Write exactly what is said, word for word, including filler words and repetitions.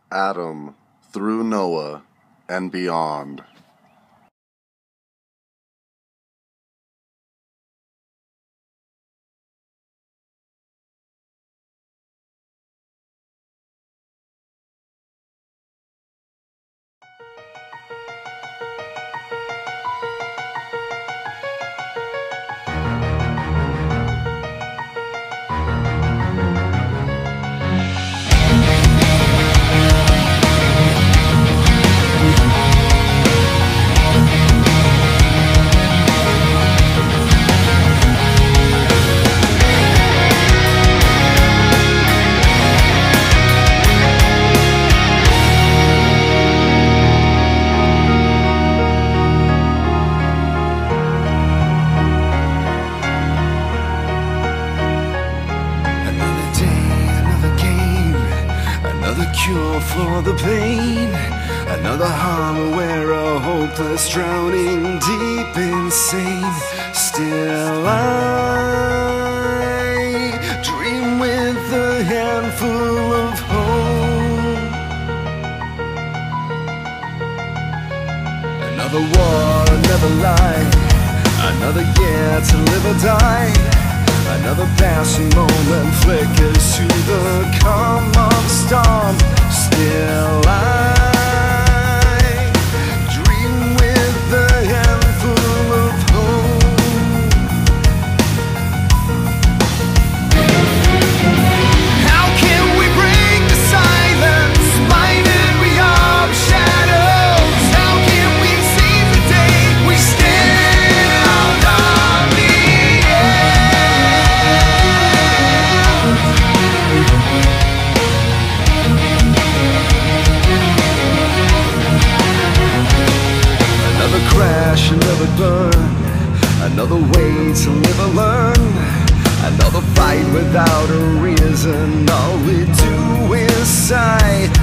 Adam through Noah and beyond. Cure for the pain, another harbor where a hopeless drowning deep insane. Still I dream with a handful of hope. Another war, another lie, another year to live or die. Another passing moment flickers to the calm of storm. Still I dream with a handful of hope. How can we break the silence? Blinded we are of shadows. How can we seize the day we stand out on the Another crash, another burn, another way to live or learn, another fight without a reason. All we do is sigh.